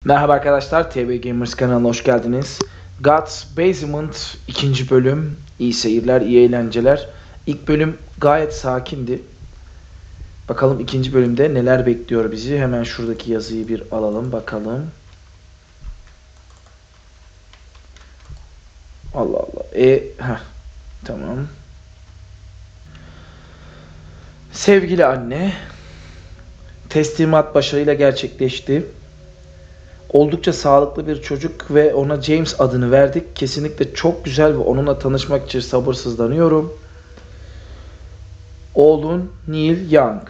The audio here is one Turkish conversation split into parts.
Merhaba arkadaşlar, TB Gamers kanalına hoş geldiniz. God's Basement 2. bölüm. İyi seyirler, iyi eğlenceler. İlk bölüm gayet sakindi. Bakalım ikinci bölümde neler bekliyor bizi. Hemen şuradaki yazıyı bir alalım bakalım. Allah Allah. Tamam. Sevgili anne, teslimat başarıyla gerçekleşti. Oldukça sağlıklı bir çocuk ve ona James adını verdik. Kesinlikle çok güzel ve onunla tanışmak için sabırsızlanıyorum. Oğlun Neil Young.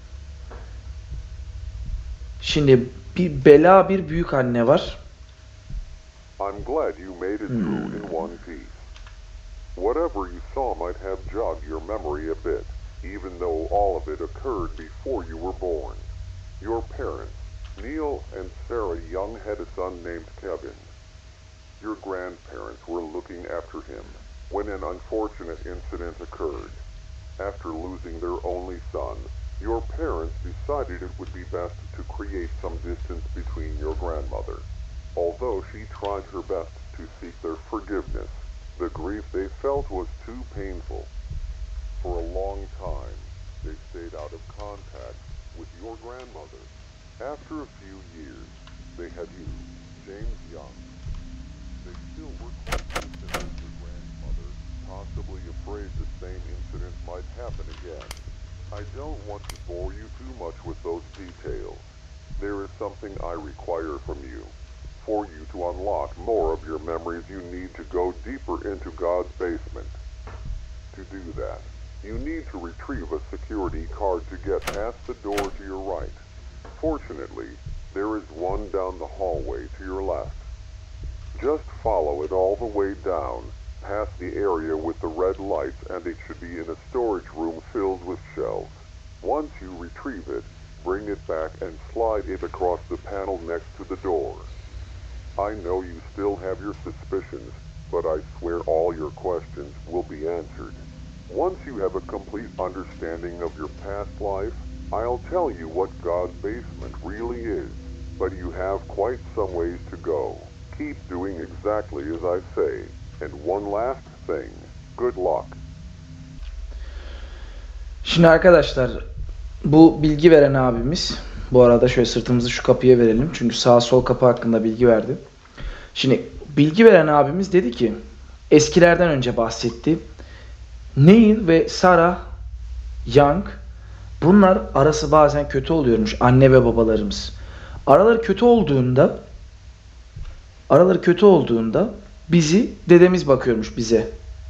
Şimdi bir büyük anne var. I'm glad you made it through in one piece. Whatever you saw might have jogged your memory a bit, even though all of it occurred before you were born. Your parents, Neil and Sarah Young, had a son named Kevin. Your grandparents were looking after him when an unfortunate incident occurred. After losing their only son, your parents decided it would be best to create some distance between your grandmother. Although she tried her best to seek their forgiveness, the grief they felt was too painful. For a long time, they stayed out of contact with your grandmother. After a few years, they had you, James Young. They still were quite distant with your grandmother, possibly afraid the same incident might happen again. I don't want to bore you too much with those details. There is something I require from you. For you to unlock more of your memories, you need to go deeper into God's basement. To do that, you need to retrieve a security card to get past the door to your right. Fortunately, there is one down the hallway to your left. Just follow it all the way down, past the area with the red lights, and it should be in a storage room filled with shelves. Once you retrieve it, bring it back and slide it across the panel next to the door. I know you still have your suspicions, but I swear all your questions will be answered. Once you have a complete understanding of your past life, I'll tell you what God's basement really is, but you have quite some ways to go. Keep doing exactly as I say. And one last thing, good luck. Şimdi arkadaşlar, bu bilgi veren abimiz, bu arada şöyle sırtımızı şu kapıya verelim. Çünkü sağ sol kapı hakkında bilgi verdi. Şimdi bilgi veren abimiz dedi ki, eskilerden önce bahsetti. Neil ve Sarah Young, bunlar arası bazen kötü oluyormuş, anne ve babalarımız. Araları kötü olduğunda dedemiz bakıyormuş bize.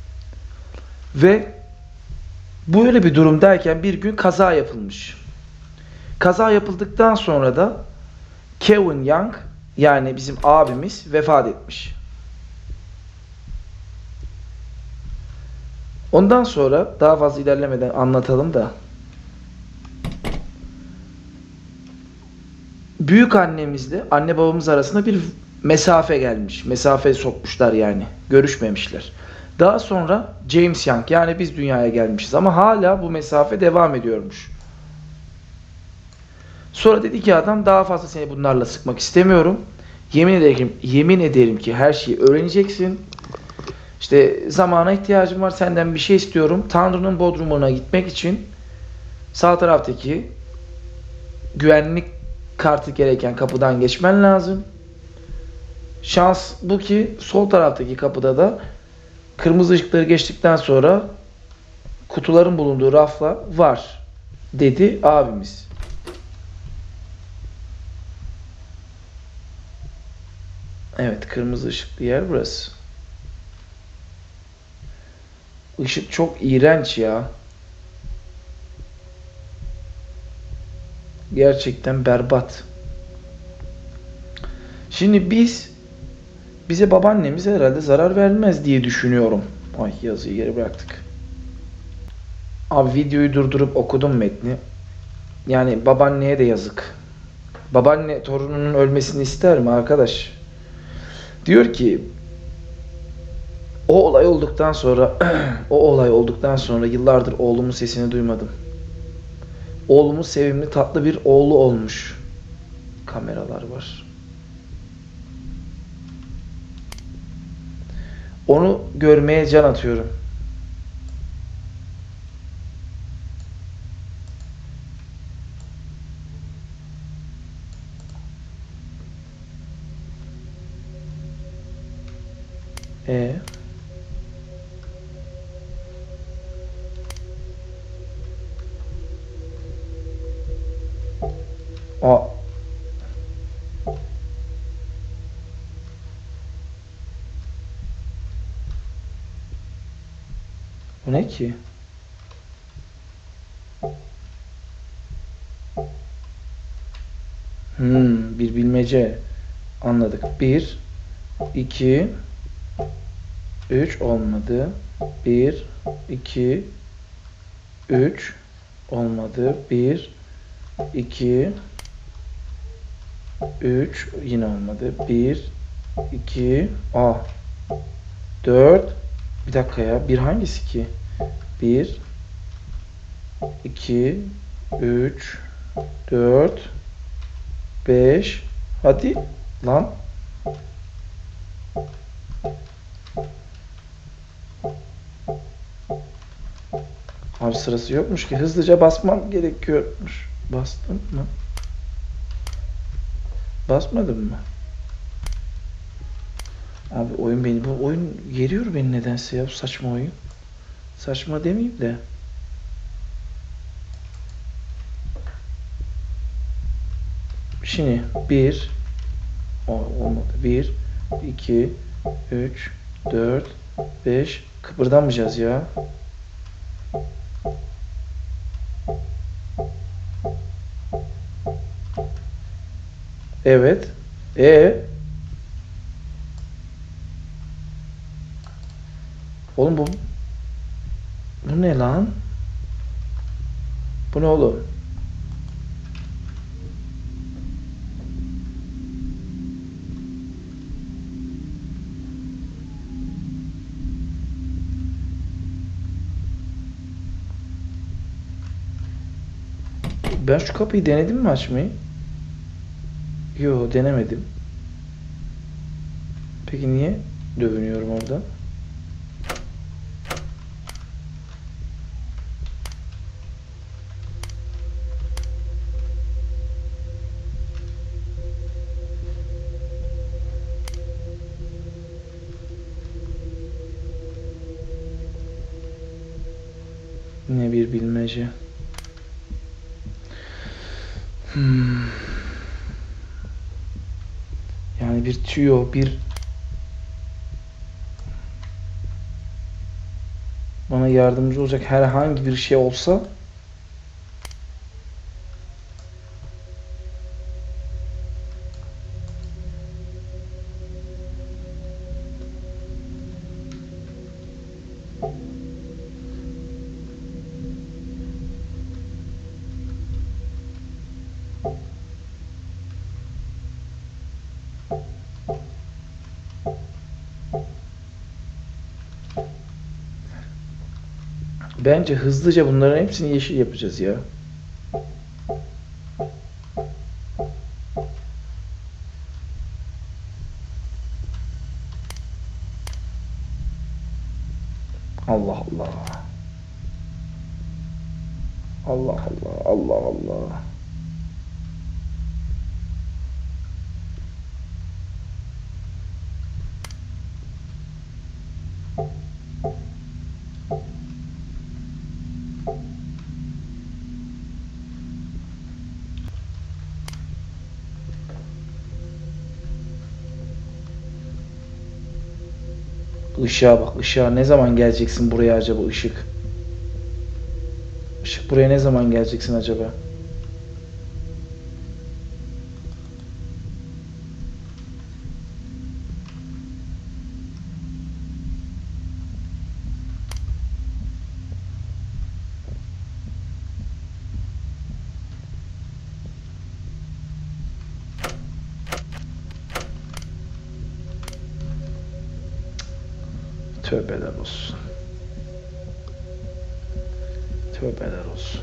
Ve böyle bir durumdayken bir gün kaza yapılmış. Kaza yapıldıktan sonra da Kevin Young, yani bizim abimiz, vefat etmiş. Ondan sonra daha fazla ilerlemeden anlatalım da. Büyük annemizle anne babamız arasında bir mesafe gelmiş. Mesafe sokmuşlar yani. Görüşmemişler. Daha sonra James Young, yani biz dünyaya gelmişiz ama hala bu mesafe devam ediyormuş. Sonra dedi ki adam, daha fazla seni bunlarla sıkmak istemiyorum. Yemin ederim ki her şeyi öğreneceksin. İşte zamana ihtiyacım var, senden bir şey istiyorum. Tanrı'nın bodrumuna gitmek için sağ taraftaki güvenlik kartı gereken kapıdan geçmen lazım. Şans bu ki sol taraftaki kapıda da kırmızı ışıkları geçtikten sonra kutuların bulunduğu rafla var dedi abimiz. Evet, kırmızı ışıklı yer burası. Işık çok iğrenç ya. Gerçekten berbat. Şimdi bize babaannemiz herhalde zarar vermez diye düşünüyorum. Ay, yazıyı geri bıraktık. Abi videoyu durdurup okudum metni. Yani babaanneye de yazık. Babaanne torununun ölmesini ister mi arkadaş? Diyor ki o olay olduktan sonra yıllardır oğlumun sesini duymadım. Oğlumuz sevimli, tatlı bir oğlu olmuş. Kameralar var. Onu görmeye can atıyorum. E A Bu ne ki? Bir bilmece. Anladık. 1 2 3 olmadı. 1 2 3 olmadı. 1 2 3 yine olmadı. 1 2 4 Bir dakika ya. Bir hangisi ki? 1 2 3 4 5 Hadi lan. Abi sırası yokmuş ki. Hızlıca basmam gerekiyormuş. Bastım mı? Basmadım mı? Abi bu oyun geriyor beni nedense ya, bu saçma oyun. Saçma demeyeyim de. Şimdi olmadı. 1 2 3 4 5 Kıpırdamayacağız ya. Evet. Oğlum bu ne lan? Bu ne oğlum? Ben şu kapıyı denedim mi açmayı? Yo, denemedim. Peki niye dövünüyorum orada? Ne bir bilmece. Yani bir tüyo, bana yardımcı olacak herhangi bir şey olsa. Bence hızlıca bunların hepsini yeşil yapacağız ya. Allah Allah. Allah Allah. Allah Allah. Işığa bak, ışığa. Ne zaman geleceksin buraya acaba, ışık? Işık, buraya ne zaman geleceksin acaba? Tövbeler olsun. Tövbeler olsun.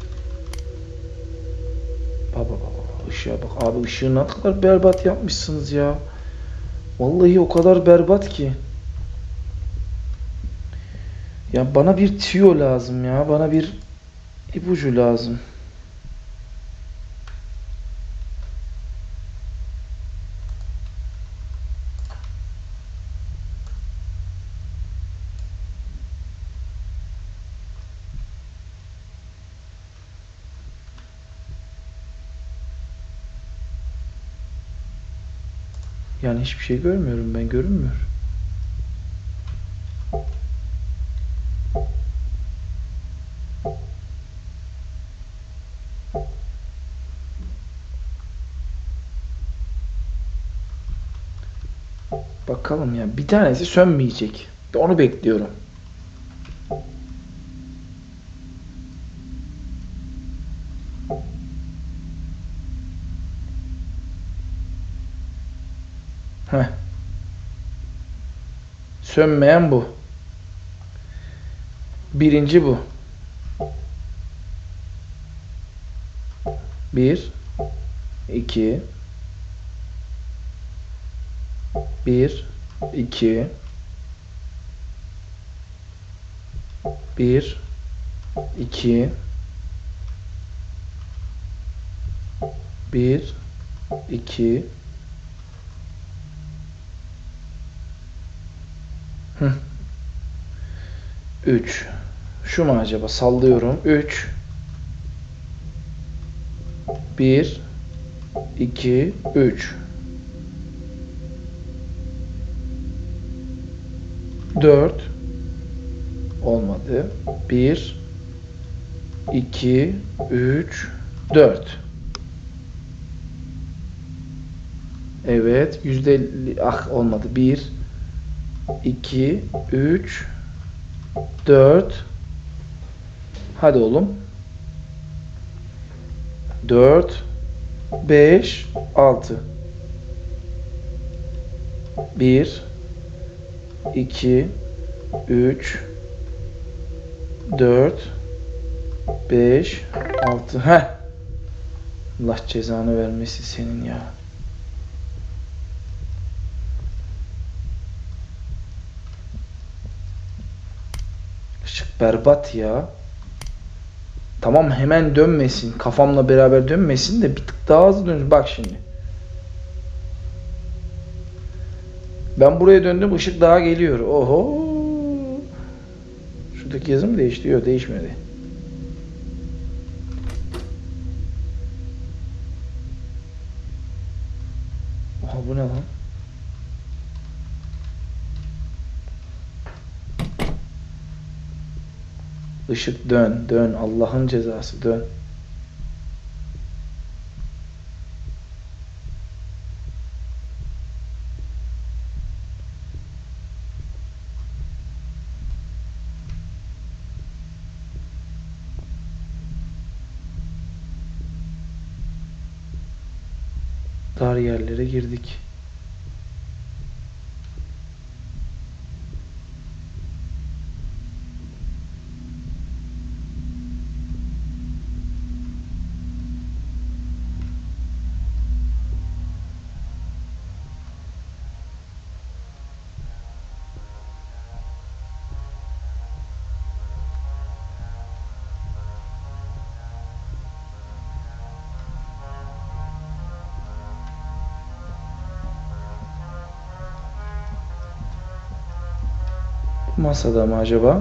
Baba, ışığa bak. Abi ışığı ne kadar berbat yapmışsınız ya. Vallahi o kadar berbat ki. Ya bana bir tüyo lazım ya. Bana bir ipucu lazım. Yani hiçbir şey görmüyorum ben. Görünmüyor. Bakalım ya. Bir tanesi sönmeyecek. Onu bekliyorum. Heh. Sönmeyen bu. Birinci bu. Bir, iki, bir, iki, bir, iki, bir, iki. Hı. Üç. Şu mu acaba? Sallıyorum. Üç, bir, iki, üç. Dört. Olmadı. Bir, iki, üç, dört. Evet. %50. Ah olmadı. Bir, iki, üç, dört. Hadi oğlum. Dört, beş, altı. Bir, iki, üç, dört, beş, altı. Heh. Allah cezanı vermesin senin ya. Işık berbat ya. Tamam hemen dönmesin. Kafamla beraber dönmesin de bir tık daha hızlı dönsün. Bak şimdi. Ben buraya döndüm. Işık daha geliyor. Oho. Şuradaki yazı mı değişti? Yok değişmedi. Oha bu ne lan? Işık dön. Dön. Allah'ın cezası dön. Dar yerlere girdik. Bu masada mı acaba?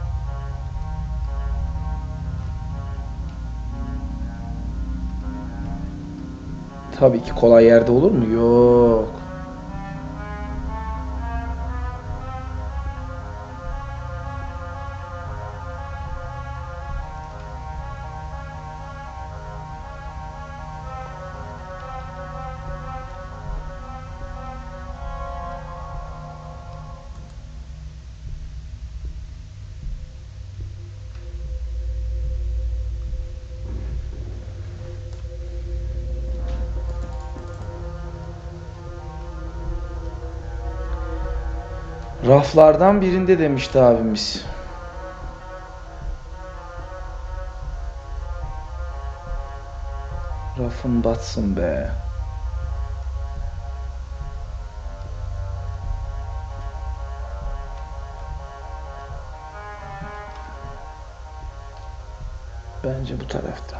Tabii ki kolay yerde olur mu? Yok. Raflardan birinde demişti abimiz. Rafın batsın be. bence bu tarafta.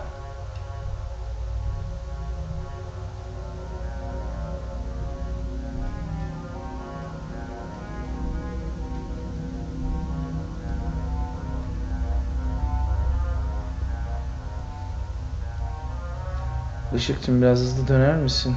Işıkçım biraz hızlı döner misin?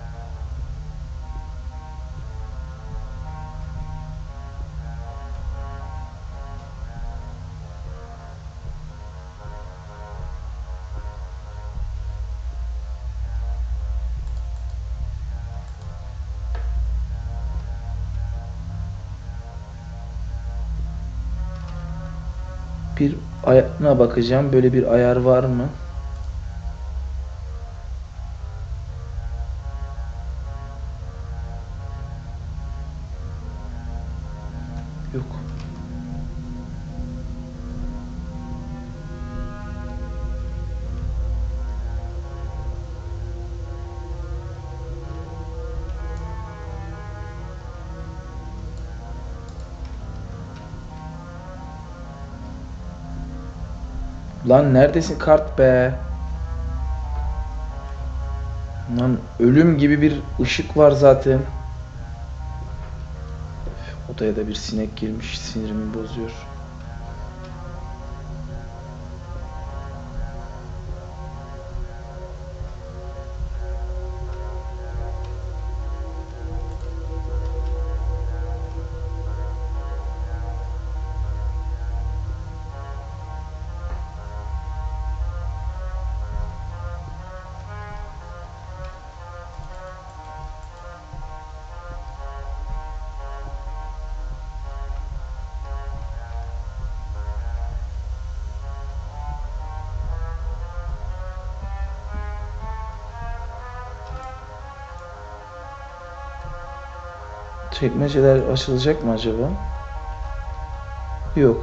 Bir ayarına bakacağım. Böyle bir ayar var mı? Yok. Lan neredesin kart be? Lan ölüm gibi bir ışık var zaten. Odaya da bir sinek girmiş, sinirimi bozuyor. Çekmeceler açılacak mı acaba? Yok.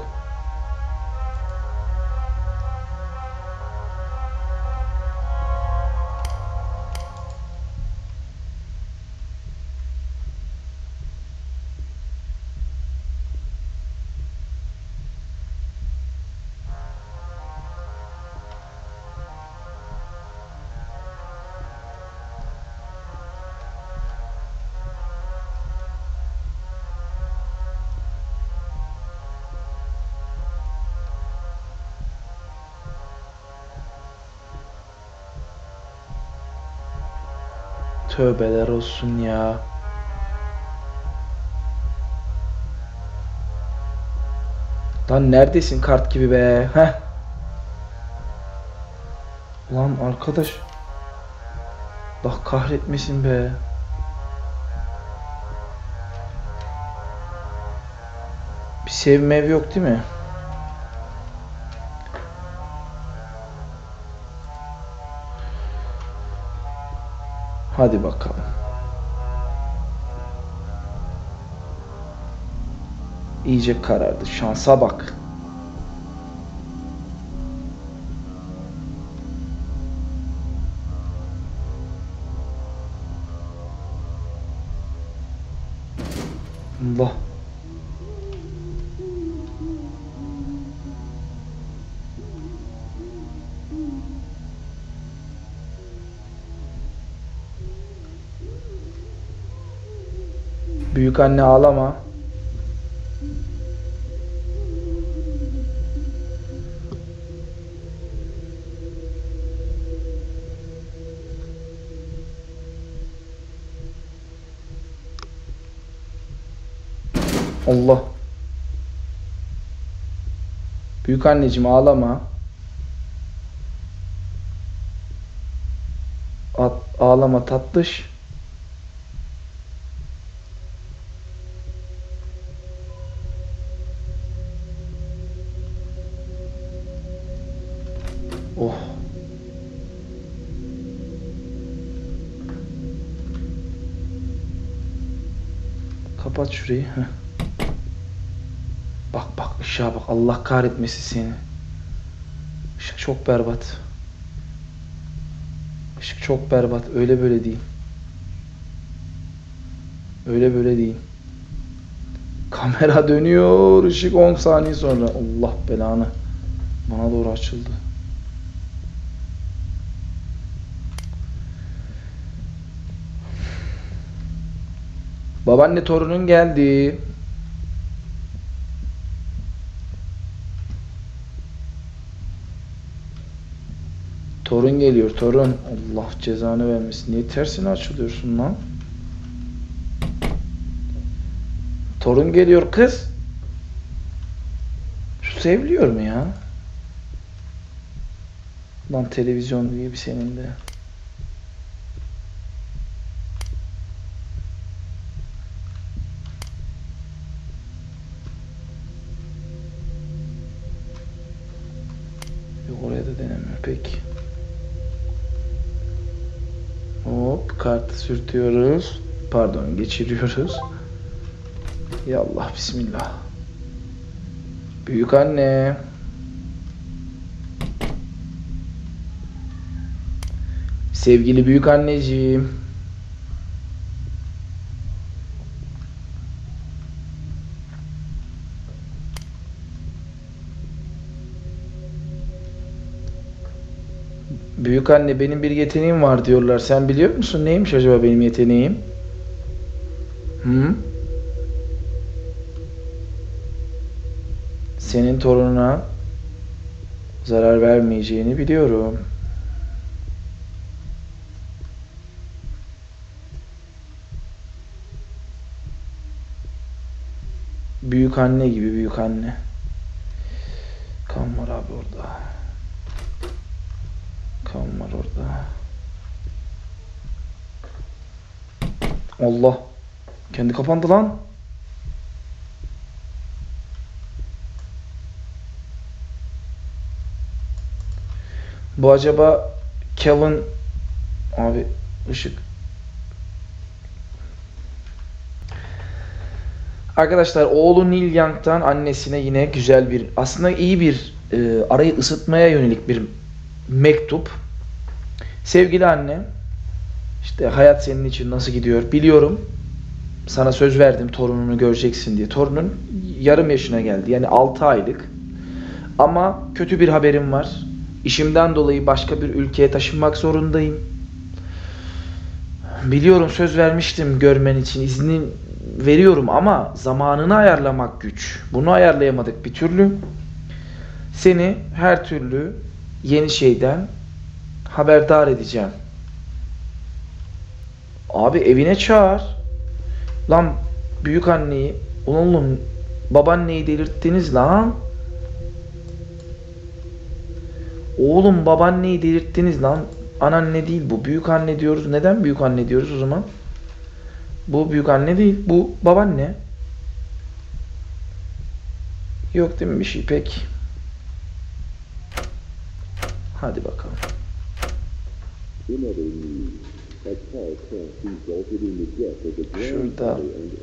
Tövbeler olsun ya. Lan neredesin kart gibi be? Heh. Lan arkadaş. Allah kahretmesin be. Bir sevmev yok değil mi? Hadi bakalım. İyice karardı. Şansa bak. Allah. Büyük anne ağlama. Allah. Büyük anneciğim ağlama. Ağlama tatlış. Oh. Kapat şurayı. Heh. Bak bak ışığa bak. Allah kahretmesin seni. Işık çok berbat. Işık çok berbat. Öyle böyle değil. Öyle böyle değil. Kamera dönüyor. Işık 10 saniye sonra. Allah belanı. Bana doğru açıldı. Babaanne torunun geldi. Torun geliyor torun. Allah cezanı vermesin. Niye tersine açılıyorsun lan? Torun geliyor kız. Şu seviliyor mu ya? Lan televizyon gibi bir senin de. Yok oraya da denemiyor peki. Hop kartı sürtüyoruz. Pardon geçiriyoruz. Yallah bismillah. Büyük anne. Sevgili büyük anneciğim. Büyük anne benim bir yeteneğim var diyorlar. Sen biliyor musun neymiş acaba benim yeteneğim? Hı? Senin torununa zarar vermeyeceğini biliyorum. Büyük anne gibi büyük anne. Kan var abi orada. Kan var orada. Allah. Kendi kapandı lan. Bu acaba Kevin abi ışık. Arkadaşlar oğlu Neil Young'tan annesine yine güzel bir aslında iyi bir arayı ısıtmaya yönelik bir mektup. Sevgili anne, işte hayat senin için nasıl gidiyor biliyorum. Sana söz verdim torununu göreceksin diye. Torunun yarım yaşına geldi. Yani 6 aylık. Ama kötü bir haberim var. İşimden dolayı başka bir ülkeye taşınmak zorundayım. Biliyorum söz vermiştim görmen için izni veriyorum ama zamanını ayarlamak güç. Bunu ayarlayamadık bir türlü. Seni her türlü yeni şeyden haberdar edeceğim. Abi evine çağır. Lan büyük anneyi, oğlum babaanneyi delirttiniz lan. Oğlum babaanneyi delirttiniz lan. Anneanne değil bu. Büyük anne diyoruz. Neden büyük anne diyoruz o zaman? Bu büyük anne değil. Bu babaanne. Yok değil mi bir şey pek? Hadi bakalım. Şurada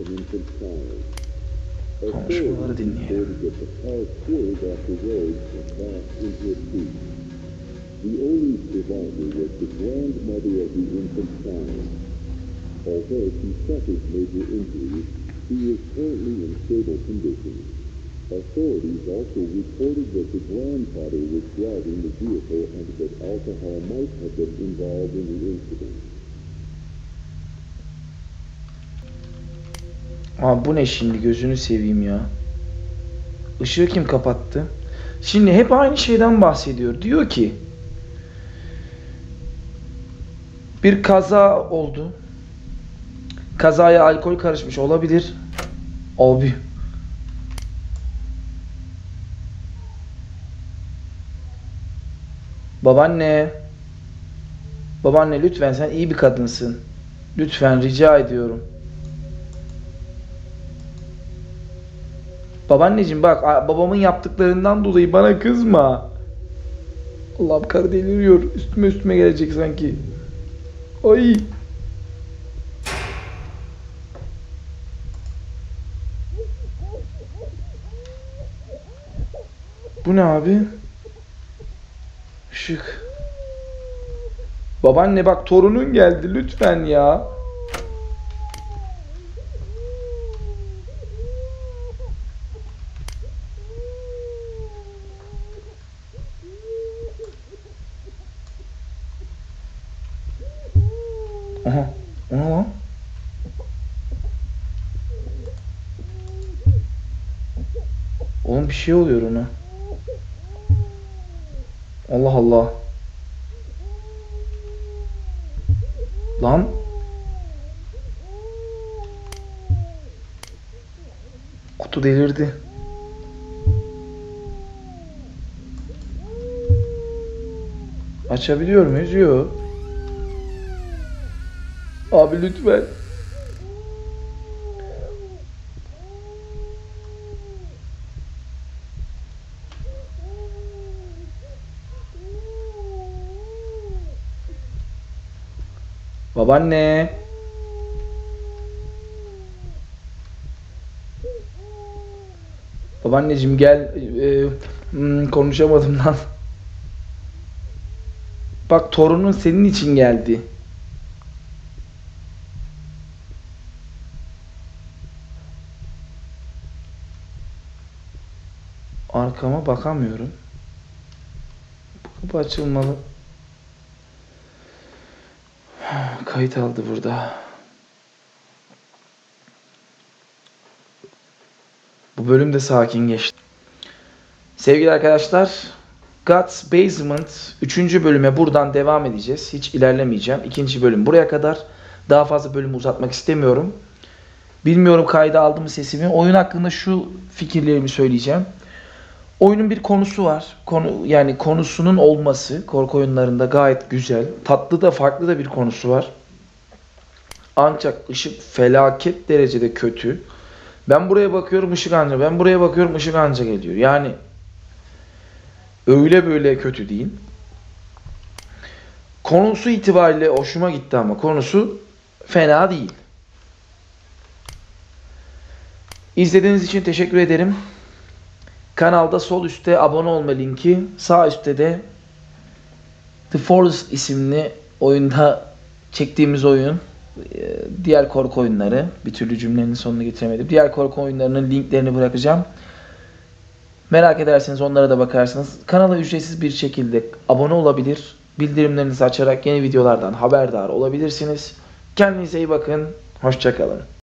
konuşmaları dinleyelim. The only survivor was the grandmother of the infant child. Although she suffered major injuries, she is currently in stable condition. Authorities also reported that the grandfather was driving the vehicle and that alcohol might have been involved in the incident. Abi bu ne şimdi gözünü seveyim ya. Işığı kim kapattı? Şimdi hep aynı şeyden bahsediyor. Diyor ki bir kaza oldu. Kazaya alkol karışmış olabilir. Abi. Babaanne. Babaanne lütfen sen iyi bir kadınsın. Lütfen rica ediyorum. Babaanneciğim bak babamın yaptıklarından dolayı bana kızma. Allah'ım karı deliriyor. Üstüme gelecek sanki. Ay. Bu ne abi? Işık. Babaanne bak torunun geldi lütfen ya. Aha. O ne lan? Oğlum bir şey oluyor ona. Allah Allah. Lan. Kutu delirdi. Açabiliyor muyuz? Yok. Abi lütfen. Babaanne. Babaanneciğim gel. Konuşamadım lan. Bak torunun senin için geldi. Arkama bakamıyorum. Bu kapı açılmalı. Kayıt aldı burada. Bu bölüm de sakin geçti. Sevgili arkadaşlar, God's Basement 3. bölüme buradan devam edeceğiz. Hiç ilerlemeyeceğim. 2. bölüm buraya kadar. Daha fazla bölümü uzatmak istemiyorum. Bilmiyorum kayda aldı mı sesimi. Oyun hakkında şu fikirlerimi söyleyeceğim. Oyunun bir konusu var. Yani konusunun olması korku oyunlarında gayet güzel. Tatlı da farklı da bir konusu var. Ancak ışık felaket derecede kötü. Ben buraya bakıyorum ışık anca. Ben buraya bakıyorum ışık anca geliyor. Yani öyle böyle kötü değil. Konusu itibariyle hoşuma gitti ama konusu fena değil. İzlediğiniz için teşekkür ederim. Kanalda sol üstte abone olma linki, sağ üstte de The Forest isimli oyunda çektiğimiz oyun, diğer korku oyunları, bir türlü cümlenin sonunu getiremedim. Diğer korku oyunlarının linklerini bırakacağım. Merak ederseniz onlara da bakarsınız. Kanala ücretsiz bir şekilde abone olabilir. Bildirimlerinizi açarak yeni videolardan haberdar olabilirsiniz. Kendinize iyi bakın. Hoşça kalın.